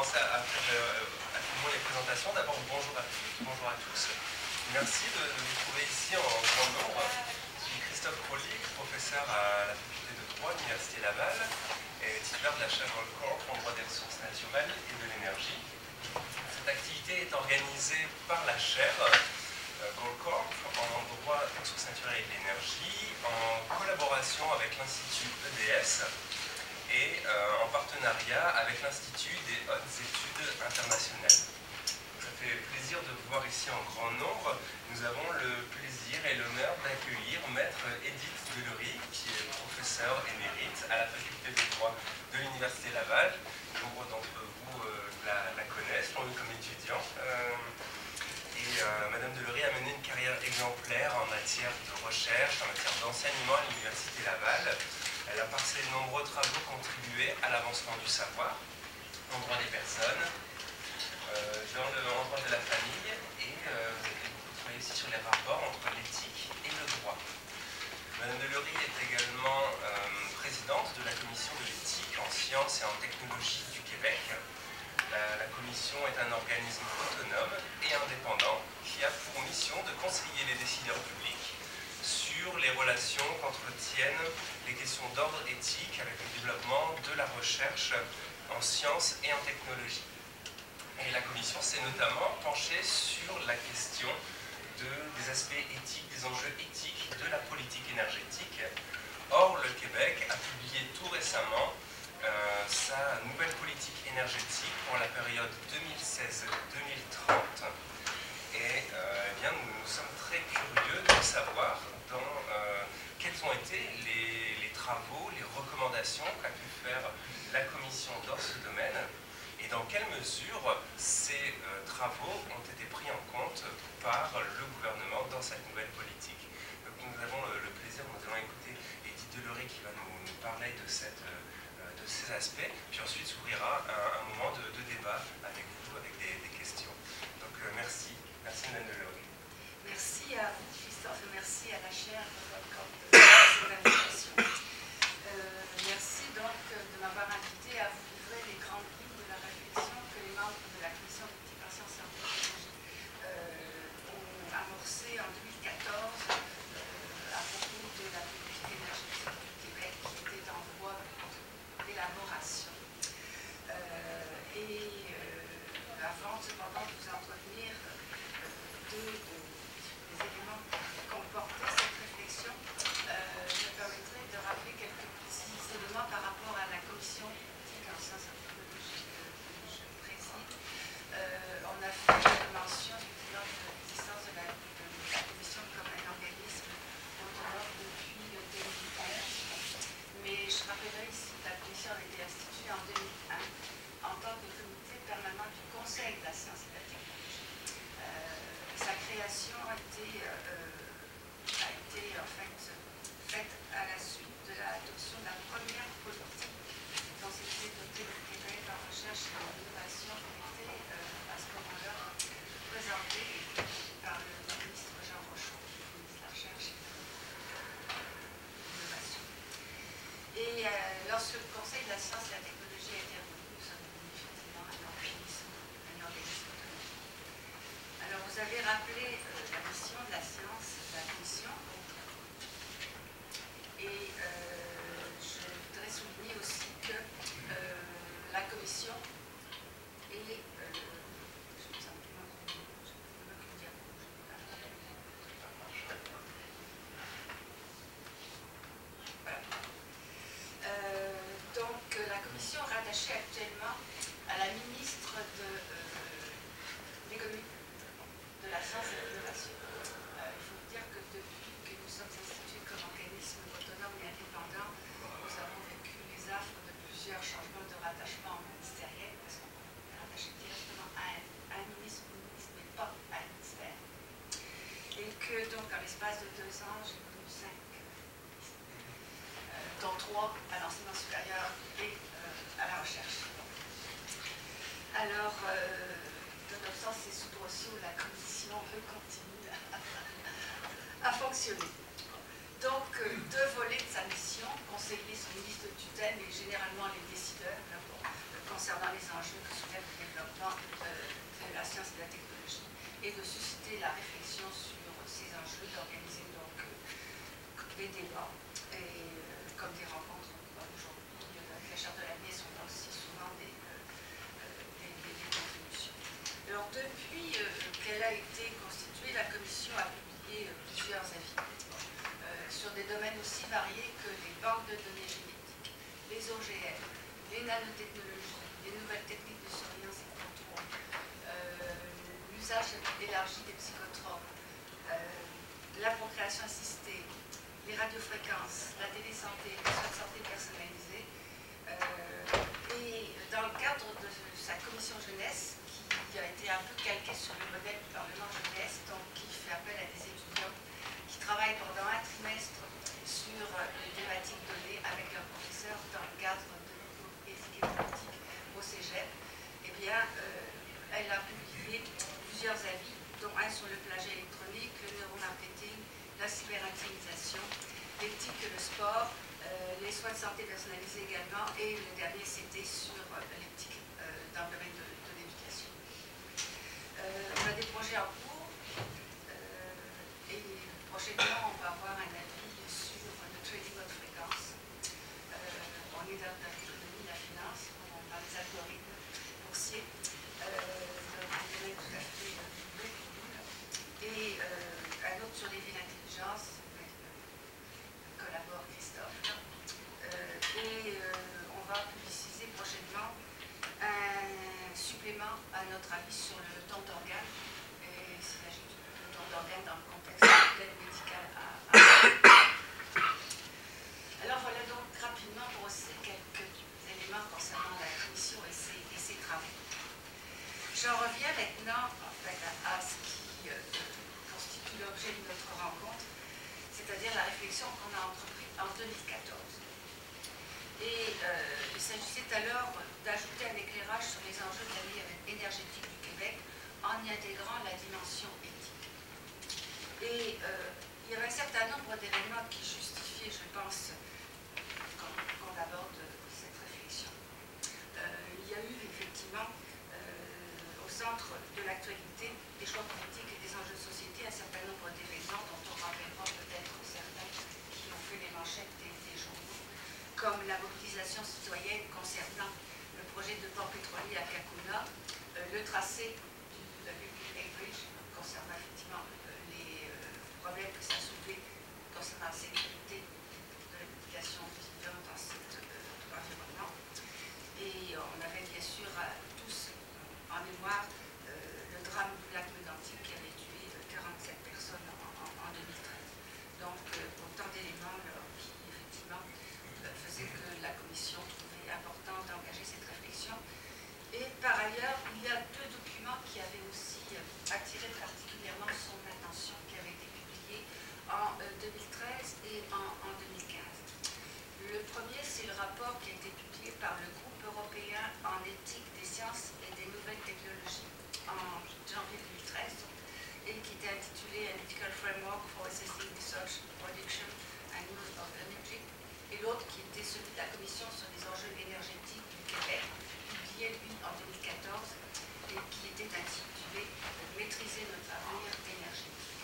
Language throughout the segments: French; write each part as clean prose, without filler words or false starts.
commencer à faire activement les présentations. D'abord, bonjour à toutes, bonjour à tous. Merci de vous trouver ici en grand nombre. Je suis Christophe Crolly, professeur à la faculté de droit de l'Université Laval et titulaire de la chaire Goldcorp en droit des ressources naturelles et de l'énergie. Cette activité est organisée par la chaire Goldcorp en droit des ressources naturelles et de l'énergie en collaboration avec l'Institut EDS et en partenariat avec l'Institut des hautes études internationales. Ça fait plaisir de vous voir ici en grand nombre. Nous avons le plaisir et l'honneur d'accueillir Maître Edith Delury, qui est professeure émérite à la faculté de droit de l'Université Laval. Nombre d'entre vous la connaissent, pour nous comme étudiants. Madame Delury a mené une carrière exemplaire en matière de recherche, en matière d'enseignement à l'Université Laval. Elle a par ses nombreux travaux contribué à l'avancement du savoir, en droit des personnes, dans le droit de la famille, et vous travaillez aussi sur les rapports entre l'éthique et le droit. Madame Delury est également présidente de la commission de l'éthique en sciences et en technologie du Québec. La commission est un organisme autonome et indépendant qui a pour mission de conseiller les décideurs publics sur les relations qu'entretiennent les questions d'ordre éthique avec le développement de la recherche en sciences et en technologie. Et la commission s'est notamment penchée sur la question des aspects éthiques, des enjeux éthiques de la politique énergétique. Or, le Québec a publié tout récemment sa nouvelle politique énergétique pour la période 2016-2030. Et bien, nous sommes très curieux de savoir quels ont été les travaux, les recommandations qu'a pu faire la Commission dans ce domaine et dans quelle mesure ces travaux ont été pris en compte par le gouvernement dans cette nouvelle politique. Donc nous avons le plaisir, nous allons écouter Edith Delury qui va nous parler de ces aspects, puis ensuite s'ouvrira un moment de débat avec vous, avec des questions. Donc merci Madame Delury. Merci à vous, Christophe, et merci à la chaire Goldcorp de cette invitation. Merci donc de m'avoir invité à vous livrer les grandes lignes de la réflexion que les membres de la commission d'éthique en sciences et en technologie ont amorcée en 2014 à propos de la politique énergétique du Québec qui était en voie d'élaboration. Avant cependant de vous entretenir des éléments qui comportaient cette réflexion, je me permettrai de rappeler quelques petits éléments par rapport à la commission d'éthique en sciences et technologies que je préside. On a fait mention lors de l'existence de la commission comme un organisme autonome depuis 2011. Mais je rappellerai ici que la commission a été instituée en 2001 en tant que comité permanent du Conseil de la science et de la technologie. Sa création a été en fait faite à la suite de l'adoption de la première politique dont s'était doté le Québec en recherche et en innovation qui était à ce moment-là présentée par le ministre Jean Rochon, ministre de la Recherche et de l'Innovation. Et lorsque le Conseil de la science et de la technologie a été revenu, nous sommes devenus effectivement un organisme autonome. Alors, vous avez rappelé la mission de la science de la commission. Et je voudrais souligner aussi que la commission est... donc, la commission rattachée actuellement à la ministre de l'économie, de la science et de l'innovation. Il faut vous dire que depuis que nous sommes institués comme organisme autonome et indépendant, nous avons vécu les affres de plusieurs changements de rattachement ministériel, parce qu'on est rattaché directement à un ministre, mais pas à un ministère. Et que donc, en l'espace de 2 ans, j'ai connu 5 ministres, dont 3 à l'enseignement supérieur et à la recherche. Alors, nonobstant ces soubresauts, la commission continue à fonctionner. Donc, 2 volets de sa mission, conseiller son ministre de tutelle et généralement les décideurs concernant les enjeux que soulève science et de la technologie et de susciter la réflexion sur ces enjeux, d'organiser donc des débats et comme des rencontres aujourd'hui avec la Charte de l'avenir sont aussi souvent des contributions. Alors depuis qu'elle a été constituée, la Commission a publié plusieurs avis sur des domaines aussi variés que les banques de données génétiques, les OGM, les nanotechnologies, les nouvelles techniques de surveillance et de contrôle, l'usage élargi des psychotropes, la procréation assistée, les radiofréquences, la télésanté, les soins de santé personnalisés. Et dans le cadre de sa commission jeunesse, qui a été un peu calquée sur le modèle du Parlement jeunesse, donc qui fait appel à des étudiants qui travaillent pendant un trimestre sur les thématiques données avec leurs professeurs dans le cadre de éthique et politique au Cégep, eh bien, elle a publié plusieurs avis, dont un sur le plagiat électronique, le neuromarketing, la cyber-intimisation, l'éthique et le sport, les soins de santé personnalisés également, et le dernier c'était sur l'éthique dans le domaine de l'éducation. On a des projets en cours et prochainement on va avoir un avis sur le trading haute fréquence. On est dans l'économie de la finance, on parle des algorithmes boursiers, donc un domaine tout à fait nouveau pour nous. Et un autre sur les villes d'intelligence, collabore Christophe. Et on va publiciser prochainement un supplément à notre avis sur le don d'organes. Et il s'agit du don d'organes dans le contexte de l'aide médicale Alors voilà donc rapidement brosser quelques éléments concernant la commission et ses travaux. J'en reviens maintenant en fait, à ce qui constitue l'objet de notre rencontre, c'est-à-dire la réflexion qu'on a entreprise en 2014. Et il s'agissait alors d'ajouter un éclairage sur les enjeux de la vie énergétique du Québec en y intégrant la dimension éthique. Et il y avait un certain nombre d'éléments qui justifiaient, je pense, qu'on aborde cette réflexion. Il y a eu effectivement au centre de l'actualité des choix politiques et des enjeux de société un certain nombre d'événements dont on rappellera peut-être certains qui ont fait les manchettes des journaux, comme la mobilisation citoyenne concernant le projet de port pétrolier à Cacouna, le tracé du Lake Bridge concernant effectivement les problèmes que ça soulevait concernant la sécurité de l'application des étudiants dans cet environnement. Et on avait bien sûr tous en mémoire le drame du lac Mégantic qui avait tué 47 personnes en 2013. Donc autant d'éléments qui effectivement faisait que la Commission trouvait important d'engager cette réflexion. Et par ailleurs, il y a deux documents qui avaient aussi attiré particulièrement son attention, qui avaient été publiés en 2013 et en 2015. Le premier, c'est le rapport qui a été publié par le groupe européen en éthique des sciences et des nouvelles technologies en janvier 2013 et qui était intitulé An Ethical Framework for Assessing Research, Production and Use of Energy, et l'autre qui était celui de la Commission sur les enjeux énergétiques du Québec, publié lui en 2014 et qui était intitulé Maîtriser notre avenir énergétique.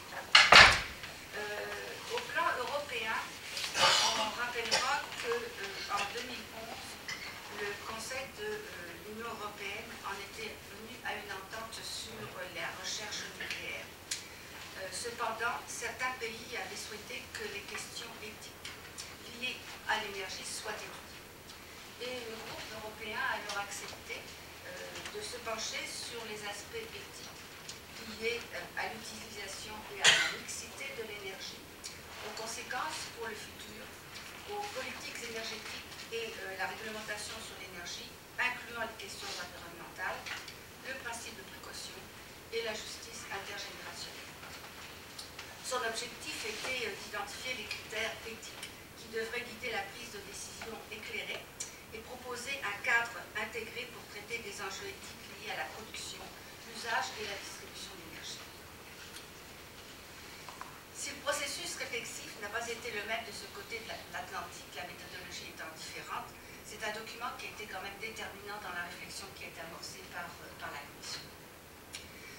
Au plan européen, on rappellera qu'en 2011, le Conseil de l'Union européenne en était venu à une entente sur la recherche nucléaire. Cependant, certains pays avaient souhaité que les questions éthiques liées à l'énergie soient étudiées. Et le groupe européen a alors accepté de se pencher sur les aspects éthiques liés à l'utilisation et à la mixité de l'énergie, aux conséquences pour le futur, aux politiques énergétiques et la réglementation sur l'énergie, incluant les questions environnementales, le principe de précaution et la justice intergénérationnelle. Son objectif était d'identifier les critères éthiques qui devraient guider la prise de décision éclairée et proposer un cadre intégré pour traiter des enjeux éthiques liés à la production, l'usage et la distribution d'énergie. Si le processus réflexif n'a pas été le même de ce côté de l'Atlantique, la méthodologie étant différente, c'est un document qui a été quand même déterminant dans la réflexion qui a été amorcée par la Commission.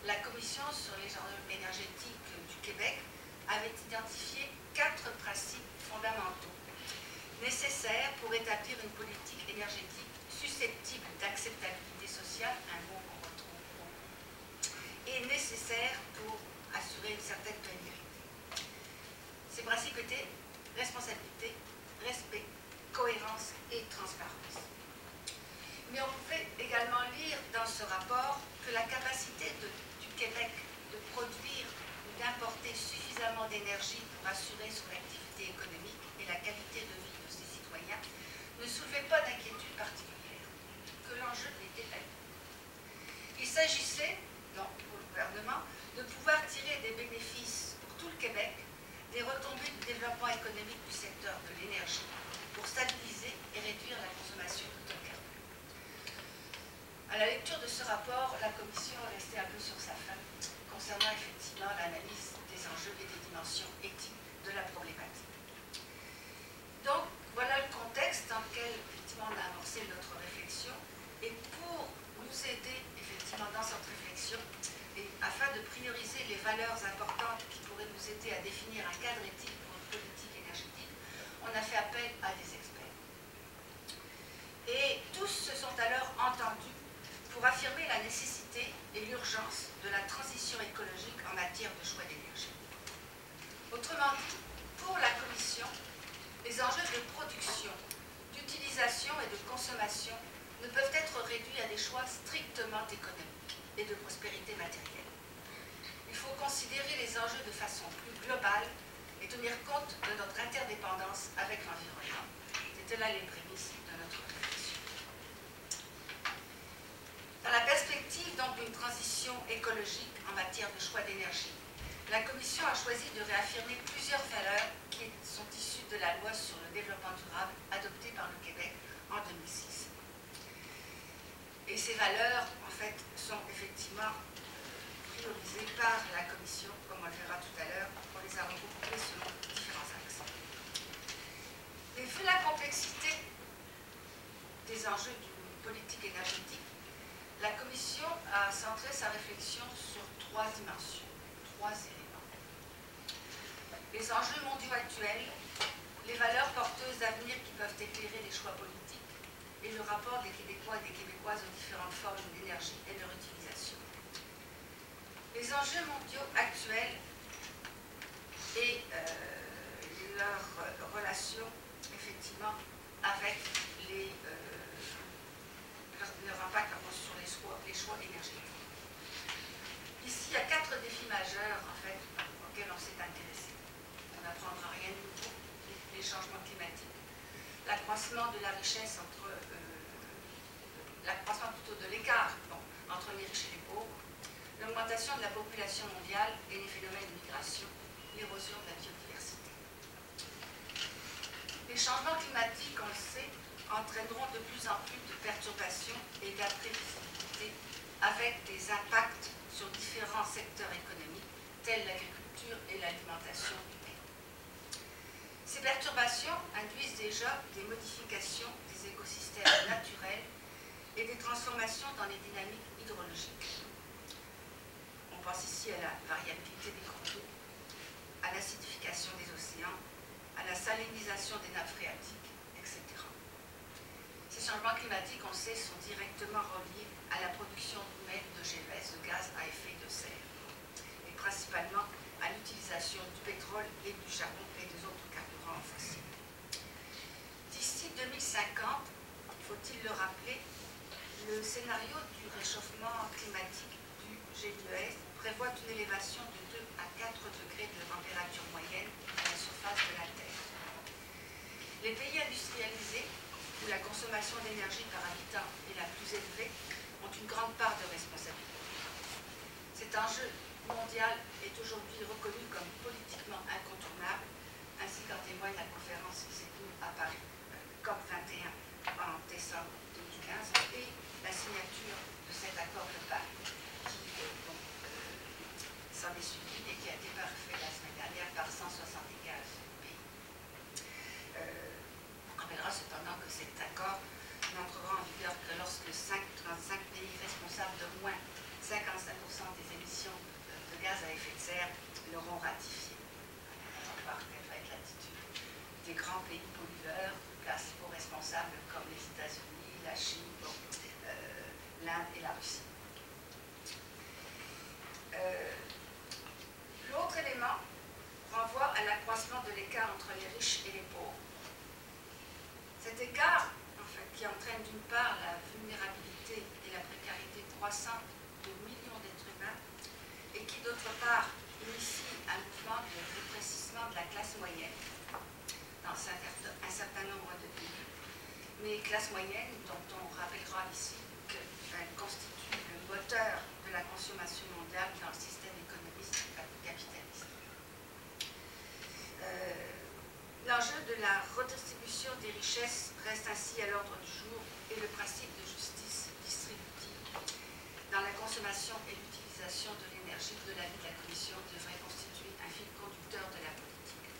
la Commission sur les enjeux énergétiques du Québec avait identifié 4 principes fondamentaux nécessaires pour établir une politique énergétique susceptible d'acceptabilité sociale, un mot qu'on retrouve beaucoup, et nécessaire pour assurer une certaine pérennité. Ces principes étaient responsabilité, respect, cohérence et transparence. Mais on pouvait également lire dans ce rapport que la capacité du Québec de produire ou d'importer suffisamment d'énergie pour assurer son activité économique et la qualité de vie de ses citoyens ne soulevait pas d'inquiétude particulière, que l'enjeu était là. Il s'agissait, donc, pour le gouvernement, de pouvoir tirer des bénéfices pour tout le Québec des retombées du développement économique du secteur de l'énergie pour stabiliser et réduire la consommation d'hydrocarbures. À la lecture de ce rapport, la Commission est restée un peu sur sa faim concernant effectivement l'analyse des enjeux et des dimensions éthiques de la problématique. Donc, voilà le contexte dans lequel effectivement on a amorcé notre réflexion, et pour nous aider effectivement dans cette réflexion et afin de prioriser les valeurs importantes qui pourraient nous aider à définir un cadre éthique pour une politique énergétique, on a fait appel à des experts. Et tous se sont alors entendus pour affirmer la nécessité et l'urgence de la transition écologique en matière de choix d'énergie. Autrement dit, pour la Commission, les enjeux de production, d'utilisation et de consommation ne peuvent être réduits à des choix strictement économiques et de prospérité matérielle. Il faut considérer les enjeux de façon plus globale et tenir compte de notre interdépendance avec l'environnement. C'était là les prémices de notre réflexion. Dans la perspective donc d'une transition écologique en matière de choix d'énergie, la Commission a choisi de réaffirmer plusieurs valeurs qui sont issues de la loi sur le développement durable adoptée par le Québec en 2006. Et ces valeurs, en fait, sont effectivement priorisées par la Commission, comme on le verra tout à l'heure. On les a regroupées selon différents axes. Mais vu la complexité des enjeux d'une politique énergétique, la Commission a centré sa réflexion sur 3 dimensions, 3 éléments. Les enjeux mondiaux actuels, les valeurs porteuses d'avenir qui peuvent éclairer les choix politiques, et le rapport des Québécois et des Québécoises aux différentes formes d'énergie et leur utilisation. Les enjeux mondiaux actuels et leur relation, effectivement, avec leur impact sur les choix énergétiques. Ici, il y a 4 défis majeurs, en fait, auxquels on s'est intéressé. On n'apprendra rien de nouveau. Les changements climatiques, l'accroissement de la richesse l'accroissement plutôt de l'écart entre les riches et les pauvres, l'augmentation de la population mondiale et les phénomènes de migration, l'érosion de la biodiversité. Les changements climatiques, on le sait, entraîneront de plus en plus de perturbations et d'imprévisibilité avec des impacts sur différents secteurs économiques tels l'agriculture et l'alimentation humaine. Ces perturbations induisent déjà des modifications des écosystèmes naturels et des transformations dans les dynamiques hydrologiques. On pense ici à la variabilité des cours d'eau, à l'acidification des océans, à la salinisation des nappes phréatiques, etc. Ces changements climatiques, on sait, sont directement reliés à la production humaine de GES, de gaz à effet de serre, et principalement à l'utilisation du pétrole et du charbon et des autres carburants fossiles. D'ici 2050, faut-il le rappeler, le scénario du réchauffement climatique du GIES prévoit une élévation de 2 à 4 degrés de température moyenne à la surface de la Terre. Les pays industrialisés, où la consommation d'énergie par habitant est la plus élevée, ont une grande part de responsabilité. Cet enjeu mondial est aujourd'hui reconnu comme politiquement incontournable, ainsi qu'en témoigne la conférence qui s'est tenue à Paris, COP21, en décembre 2015, et la signature de cet accord de Paris qui s'en est suivi et qui a été parfait la semaine dernière par 175 pays. On rappellera cependant que cet accord n'entrera en vigueur que lorsque 35 pays responsables de moins 55% des émissions pays pollueurs, place aux responsables comme les États-Unis, la Chine, l'Inde et la Russie. L'autre élément renvoie à l'accroissement de l'écart entre les riches et les pauvres. Cet écart, en fait, qui entraîne d'une part la vulnérabilité et la précarité croissante de millions d'êtres humains, et qui d'autre part initie un mouvement de rétrécissement de la classe moyenne dans un certain nombre de pays, mais classe moyenne dont on rappellera ici qu'elle constitue le moteur de la consommation mondiale dans le système économique capitaliste. L'enjeu de la redistribution des richesses reste ainsi à l'ordre du jour et le principe de justice distributive dans la consommation et l'utilisation de l'énergie de l'avis de la Commission devrait constituer un fil conducteur de la politique.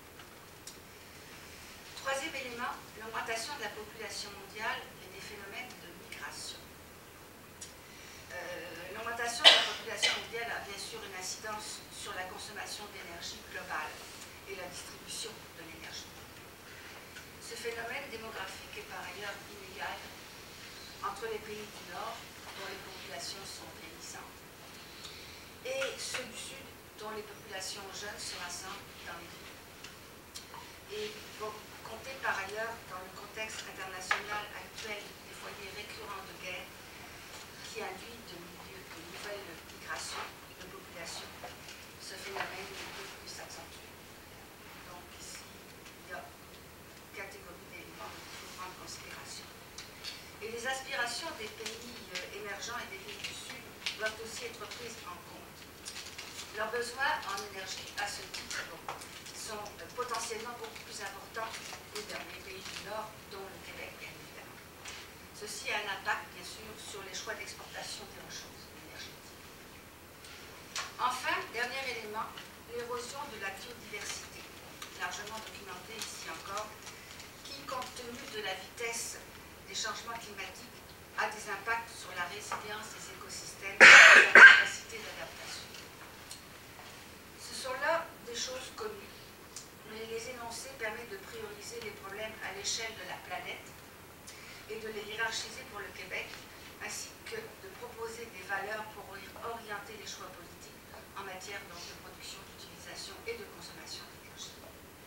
Troisième élément, l'augmentation de la population mondiale et des phénomènes de migration. L'augmentation de la population mondiale a bien sûr une incidence sur la consommation d'énergie globale et la distribution de l'énergie. Ce phénomène démographique est par ailleurs inégal entre les pays du Nord, dont les populations sont vieillissantes, et ceux du Sud, dont les populations jeunes se rassemblent dans les villes. Et compter par ailleurs dans le contexte international actuel des foyers récurrents de guerre qui induit de nouvelles migrations de population, ce phénomène ne peut que s'accentuer. Donc ici, il y a une catégorie d'éléments qu'il faut prendre en considération. Et les aspirations des pays émergents et des pays du Sud doivent aussi être prises en compte. Leurs besoins en énergie, à ce titre, sont potentiellement beaucoup plus importants que dans les pays du Nord, dont le Québec, bien évidemment. Ceci a un impact, bien sûr, sur les choix d'exportation des ressources énergétiques. Enfin, dernier élément, l'érosion de la biodiversité, largement documentée ici encore, qui, compte tenu de la vitesse des changements climatiques, a des impacts sur la résilience des écosystèmes et la capacité d'adaptation. Ce sont là des choses connues, mais les énoncer permet de prioriser les problèmes à l'échelle de la planète et de les hiérarchiser pour le Québec, ainsi que de proposer des valeurs pour orienter les choix politiques en matière de production, d'utilisation et de consommation d'énergie.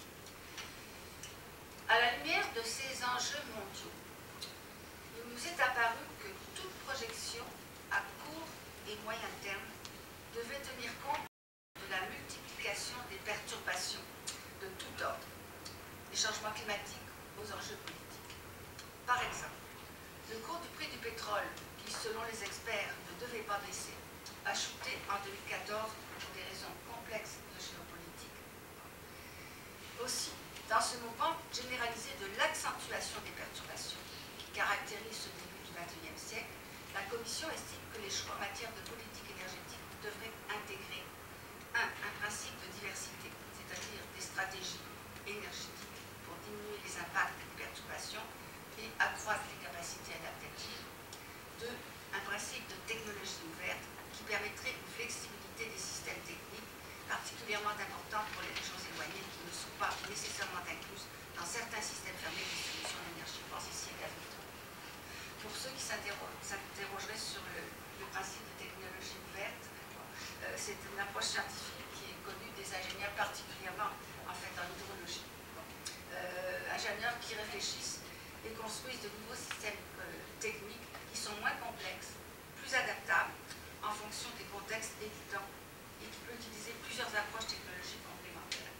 À la lumière de ces enjeux mondiaux, il nous est apparu que toute projection à court et moyen terme devait tenir compte de la multiplication des perturbations de tout ordre, des changements climatiques aux enjeux politiques. Par exemple, le cours du prix du pétrole, qui selon les experts ne devait pas baisser, a chuté en 2014 pour des raisons complexes de géopolitique. Aussi, dans ce mouvement généralisé de l'accentuation des perturbations qui caractérise ce début du XXIe siècle, la Commission estime que les choix en matière de politique énergétique devraient intégrer un principe de diversité, c'est-à-dire des stratégies énergétiques pour diminuer les impacts des perturbations et accroître les capacités adaptatives. 2. Un principe de technologie ouverte qui permettrait une flexibilité des systèmes techniques particulièrement importante pour les régions éloignées qui ne sont pas nécessairement incluses dans certains systèmes fermés de distribution d'énergie. Je pense ici à Gazoton. Pour ceux qui s'interrogeraient sur le principe de technologie ouverte, c'est une approche scientifique qui est connue des ingénieurs particulièrement en fait en hydrologie. Ingénieurs qui réfléchissent et construisent de nouveaux systèmes techniques qui sont moins complexes, plus adaptables en fonction des contextes évidents et qui peut utiliser plusieurs approches technologiques complémentaires.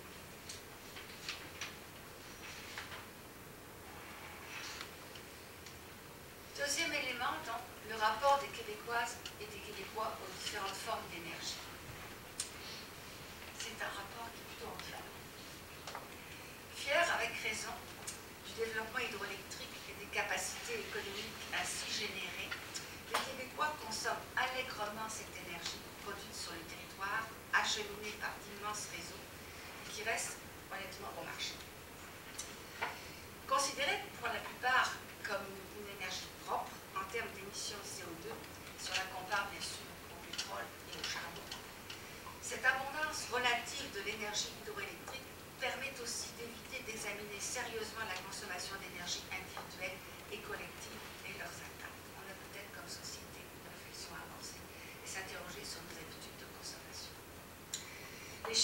Deuxième élément, donc, le rapport des Québécoises et des Québécois aux différentes formes d'énergie. C'est un rapport qui est plutôt ambivalent. Fier avec raison du développement hydroélectrique et des capacités économiques ainsi générées, les Québécois consomment allègrement cette énergie produite sur le territoire, acheminée par d'immenses réseaux, qui restent honnêtement au marché. Considérée pour la plupart comme une énergie propre en termes d'émissions de CO2, si on la compare bien sûr au pétrole et au charbon, cette abondance relative de l'énergie hydroélectrique permet aussi d'éviter d'examiner sérieusement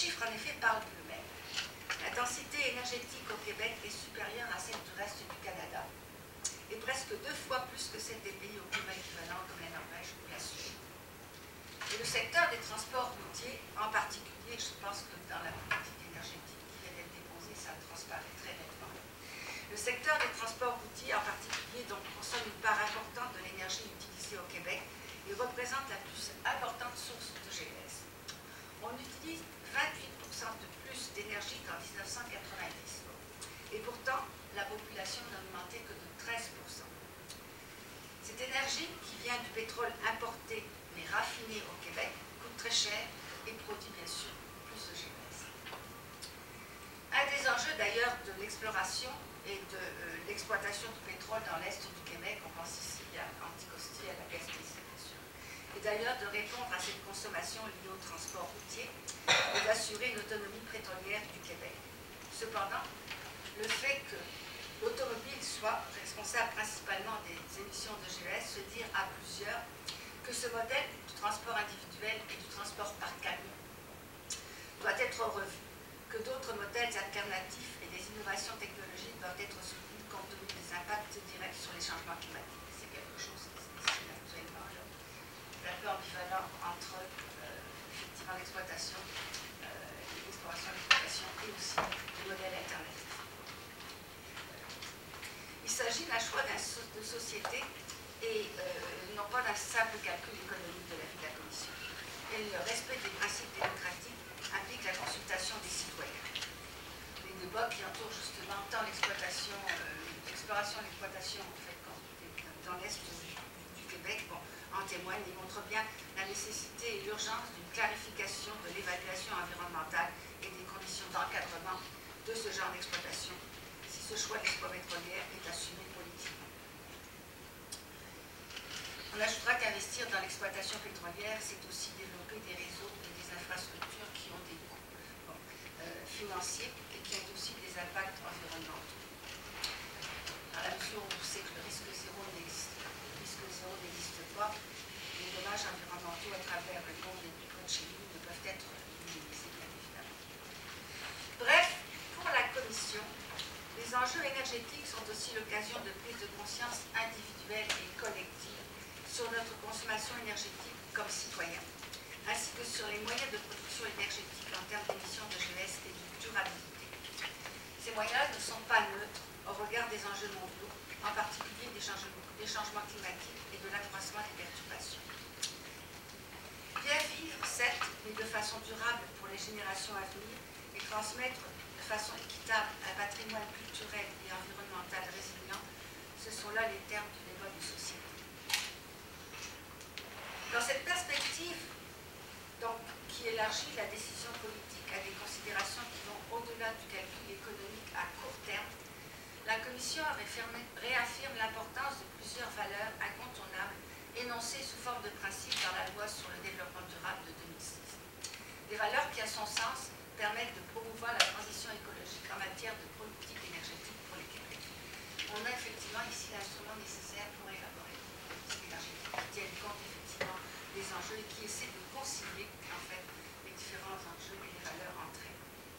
chiffres, en effet, parlent d'eux-mêmes. La densité énergétique au Québec est supérieure à celle du reste du Canada et presque 2 fois plus que celle des pays au climat équivalent comme la Norvège ou la Suède. Et le secteur des transports routiers, en particulier, je pense que dans la politique énergétique qui vient d'être déposée, ça transparaît très nettement. Le secteur des transports routiers, en particulier, donc, consomme une part importante de l'énergie utilisée au Québec et représente la plus importante source de GES. On utilise 28% de plus d'énergie qu'en 1990. Et pourtant, la population n'a augmenté que de 13%. Cette énergie, qui vient du pétrole importé mais raffiné au Québec, coûte très cher et produit bien sûr plus de GES. Un des enjeux d'ailleurs de l'exploration et de l'exploitation du pétrole dans l'est du Québec, on pense ici à Anticosti, à la Gaspésie bien sûr, et d'ailleurs de répondre à cette consommation liée au transport routier et d'assurer une autonomie pétrolière du Québec. Cependant, le fait que l'automobile soit responsable principalement des émissions de GES se dire à plusieurs que ce modèle du transport individuel et du transport par camion doit être revu, que d'autres modèles alternatifs et des innovations technologiques doivent être soutenus compte tenu des impacts directs sur les changements climatiques. C'est quelque chose qui se dessine actuellement, là, un peu ambivalent entre effectivement l'exploitation, l'exploration et aussi les modèles alternatifs. Il s'agit d'un choix de société et non pas d'un simple calcul économique de la vie de la Commission. Et le respect des principes démocratiques implique la consultation des citoyens. Les débats qui entourent justement tant l'exploration, l'exploration et l'exploitation en fait, dans l'Est du Québec en témoignent et montrent bien la nécessité et l'urgence d'une clarification de l'évaluation environnementale et des conditions d'encadrement de ce genre d'exploitation si ce choix d'exploit pétrolière est assumé politiquement. On ajoutera qu'investir dans l'exploitation pétrolière, c'est aussi développer des réseaux et des infrastructures qui ont des coûts financiers et qui ont aussi des impacts environnementaux. Dans la mesure où on sait que le risque zéro n'existe pas, les dommages environnementaux à travers le monde et du code chez nous ne peuvent être minimisés, bien évidemment. Bref, pour la Commission, les enjeux énergétiques sont aussi l'occasion de prise de conscience individuelle et collective sur notre consommation énergétique comme citoyen, ainsi que sur les moyens de production énergétique en termes d'émissions de GES et de durabilité. Ces moyens ne sont pas neutres au regard des enjeux mondiaux, en particulier des changements climatiques et de l'accroissement des perturbations. Bien vivre, certes, mais de façon durable pour les générations à venir et transmettre de façon équitable un patrimoine culturel et environnemental résilient, ce sont là les termes du débat de société. Dans cette perspective, donc, qui élargit la décision politique à des considérations qui vont au-delà du calcul économique à court terme, la Commission réaffirme l'importance de plusieurs valeurs incontournables énoncées sous forme de principes dans la loi sur le développement durable de 2006. Des valeurs qui, à son sens, permettent de promouvoir la transition écologique en matière de politique énergétique pour les Québec. On a effectivement ici l'instrument nécessaire pour élaborer une politique énergétique qui tienne compte effectivement des enjeux et qui essaie de concilier en fait les différents enjeux et les valeurs entre elles.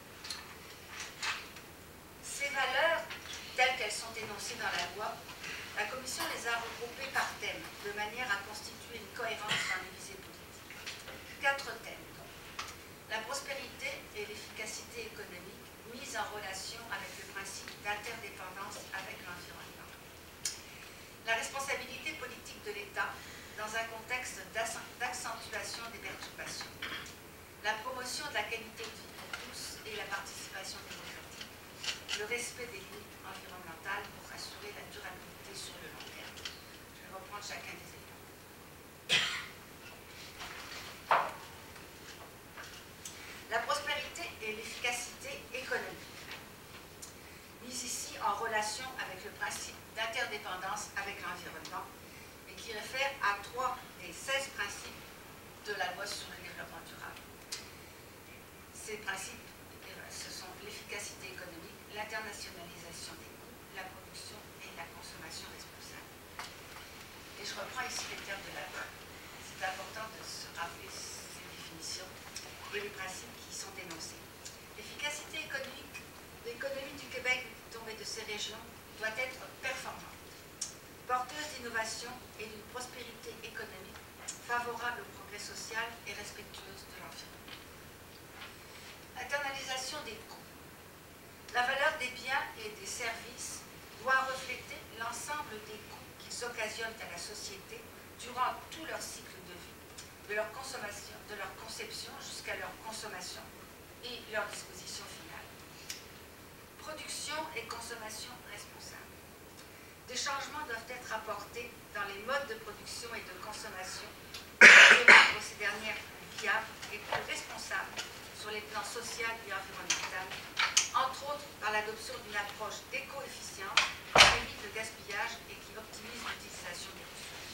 Ces valeurs, telles qu'elles sont énoncées dans la loi, la Commission les a regroupées par thème, de manière à constituer une cohérence dans les visées politiques. 4 thèmes donc. La prospérité et l'efficacité économique mises en relation avec le principe d'interdépendance avec l'environnement. La responsabilité politique de l'État dans un contexte d'accentuation des perturbations. La promotion de la qualité de vie pour tous et la participation démocratique. Le respect des limites environnementales pour assurer la durabilité sur le long terme. Je vais reprendre chacun des éléments. La prospérité et l'efficacité économique. Mise ici en relation avec le principe d'interdépendance avec l'environnement, et qui réfère à 3 des 16 principes de la loi sur le développement durable. Ces principes, ce sont l'efficacité économique, l'internationalisation des coûts, la production et la consommation responsable. Et je reprends ici les termes de la loi. C'est important de se rappeler ces définitions. définition et les principes qui y sont dénoncés. L'efficacité économique, l'économie du Québec et de ces régions doit être performante, porteuse d'innovation et d'une prospérité économique, favorable au progrès social et respectueuse de l'environnement. Internalisation des coûts. La valeur des biens et des services doit refléter l'ensemble des coûts qu'ils occasionnent à la société durant tout leur cycle de vie, de leur consommation, de leur conception jusqu'à leur consommation et leur disposition finale. Production et consommation responsables. Des changements doivent être apportés dans les modes de production et de consommation pour rendre ces dernières plus viables et plus responsables sur les plans social et environnemental, entre autres par l'adoption d'une approche d'éco-efficience qui évite le gaspillage et qui optimise l'utilisation des ressources.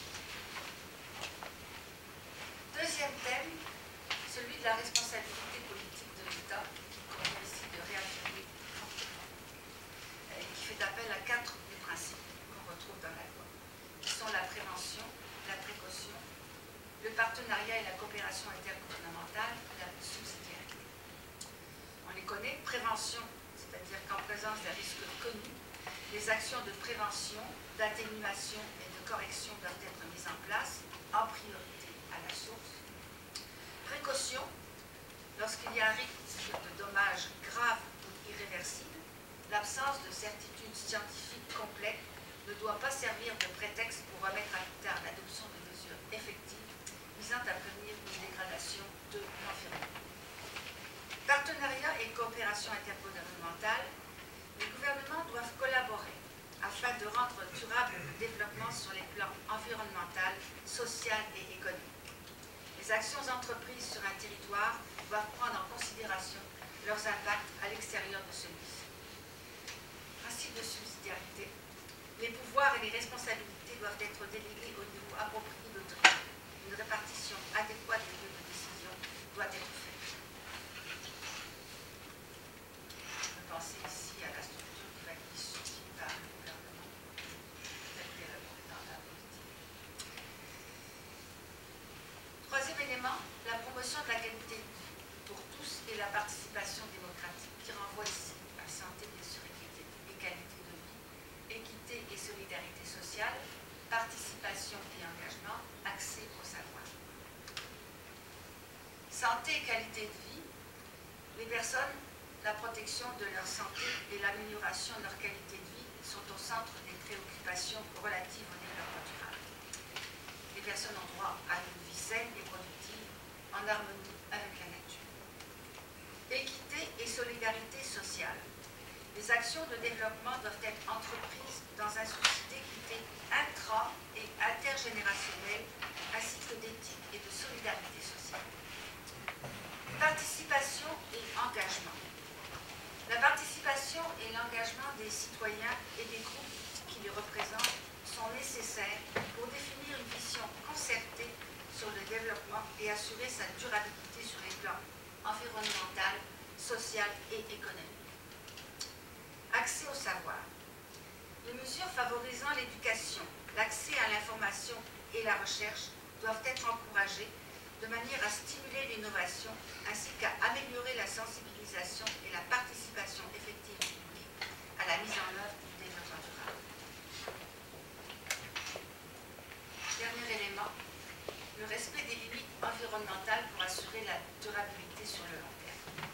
Deuxième thème, celui de la responsabilité politique de l'État, qui convient ici de réaffirmer fortement, et qui fait appel à 4 des principes qu'on retrouve dans la loi, qui sont la prévention, la précaution, le partenariat et la coopération intergouvernementale, la subsidiarité. On les connaît, prévention, c'est-à-dire qu'en présence d'un risque connu, les actions de prévention, d'atténuation et de correction doivent être mises en place en priorité à la source. Précaution, lorsqu'il y a un risque de dommages graves ou irréversibles, l'absence de certitude scientifique complète ne doit pas servir de prétexte pour remettre à plus tard l'adoption de mesures effectives visant à prévenir une dégradation de l'environnement. Partenariat et coopération intergouvernementale, les gouvernements doivent collaborer afin de rendre durable le développement sur les plans environnemental, social et économique. Les actions entreprises sur un territoire doivent prendre en considération leurs impacts à l'extérieur de celui-ci. Principe de subsidiarité, les pouvoirs et les responsabilités doivent être délégués au niveau approprié d'autorité. Une répartition adéquate des lieux de décision doit être faite. Pensez ici à la structure qui va être issue par le gouvernement, telle qu'elle est dans la politique. Troisième élément, la promotion de la qualité de vie pour tous et la participation démocratique, qui renvoie ici à santé, bien sûr, et qualité de vie, équité et solidarité sociale, participation et engagement, accès au savoir. Santé et qualité de vie, les personnes, la protection de leur santé et l'amélioration de leur qualité de vie sont au centre des préoccupations relatives au développement durable. Les personnes ont droit à une vie saine et productive en harmonie avec la nature. Équité et solidarité sociale. Les actions de développement doivent être entreprises dans un souci d'équité intra- et intergénérationnelle ainsi que d'éthique et de solidarité sociale. Participation et engagement. La participation et l'engagement des citoyens et des groupes qui les représentent sont nécessaires pour définir une vision concertée sur le développement et assurer sa durabilité sur les plans environnemental, social et économique. Accès au savoir. Les mesures favorisant l'éducation, l'accès à l'information et la recherche doivent être encouragées de manière à stimuler l'innovation ainsi qu'à améliorer la sensibilisation et la participation effective du public à la mise en œuvre du développement durable. Dernier élément, le respect des limites environnementales pour assurer la durabilité sur le long terme.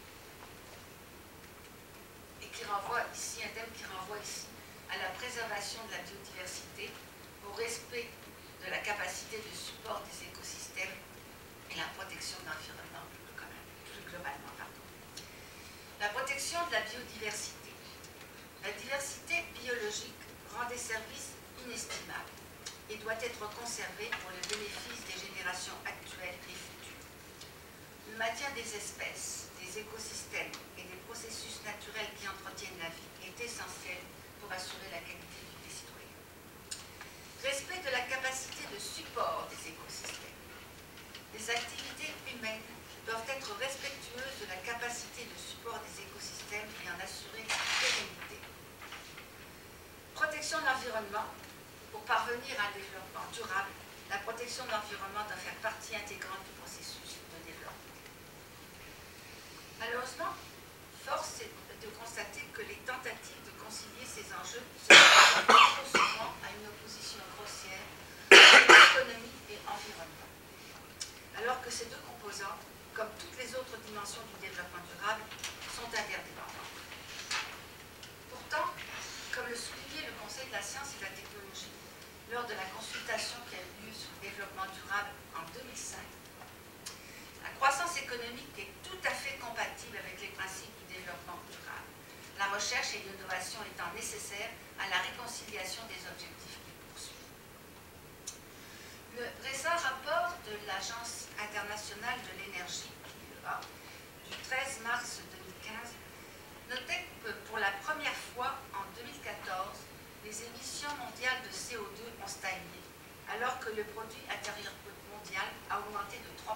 Et qui renvoie ici, un thème qui renvoie ici à la préservation de la biodiversité, au respect de la capacité de support des écosystèmes et la protection de l'environnement plus globalement. La protection de la biodiversité. La diversité biologique rend des services inestimables et doit être conservée pour le bénéfice des générations actuelles et futures. Le maintien des espèces, des écosystèmes et des processus naturels qui entretiennent la vie est essentiel pour assurer la qualité de vie des citoyens. Respect de la capacité de support des écosystèmes. Les activités humaines doivent être respectueuses de la capacité de support des écosystèmes et en assurer la pérennité. Protection de l'environnement. Pour parvenir à un développement durable, La protection de l'environnement doit faire partie intégrante du processus de développement. Malheureusement, force est de constater que les tentatives de concilier ces enjeux se heurtent trop souvent à une opposition grossière entre économie et environnement. Alors que ces deux composants, comme toutes les autres dimensions du développement durable, sont interdépendants. Pourtant, comme le soulignait le Conseil de la science et de la technologie lors de la consultation qui a eu lieu sur le développement durable en 2005, la croissance économique est tout à fait compatible avec les principes du développement durable, la recherche et l'innovation étant nécessaires à la réconciliation des objectifs qu'ils poursuivent. Le récent rapport de l'Agence internationale de l'énergie, IEA, du 13 mars 2015, notait que pour la première fois en 2014, les émissions mondiales de CO2 ont stagné, alors que le produit intérieur brut mondial a augmenté de 3%.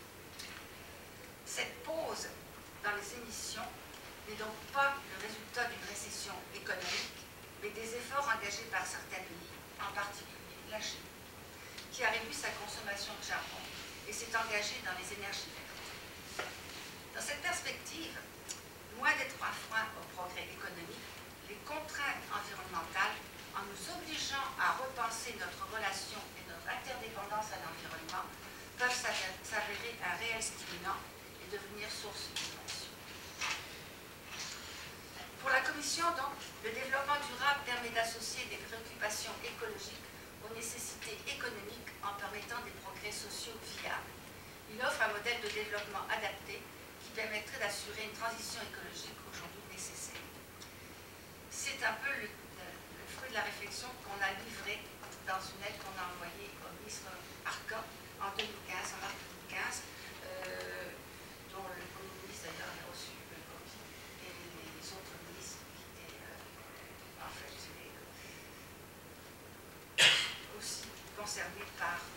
Cette pause dans les émissions n'est donc pas le résultat d'une récession économique, mais des efforts engagés par certains pays, en particulier la Chine, qui a réduit sa consommation de charbon et s'est engagée dans les énergies vertes. Dans cette perspective, loin d'être un frein au progrès économique, les contraintes environnementales, en nous obligeant à repenser notre relation et notre interdépendance à l'environnement, peuvent s'avérer un réel stimulant et devenir source d'innovation. Pour la Commission, donc, le développement durable permet d'associer des préoccupations écologiques aux nécessités économiques en permettant des progrès sociaux viables. Il offre un modèle de développement adapté qui permettrait d'assurer une transition écologique aujourd'hui nécessaire. C'est un peu le fruit de la réflexion qu'on a livrée dans une lettre qu'on a envoyée au ministre Arcan en 2015, en mars 2015, dont le Premier ministre d'ailleurs avait reçu une copie, et les autres ministres qui étaient en fait aussi concernés par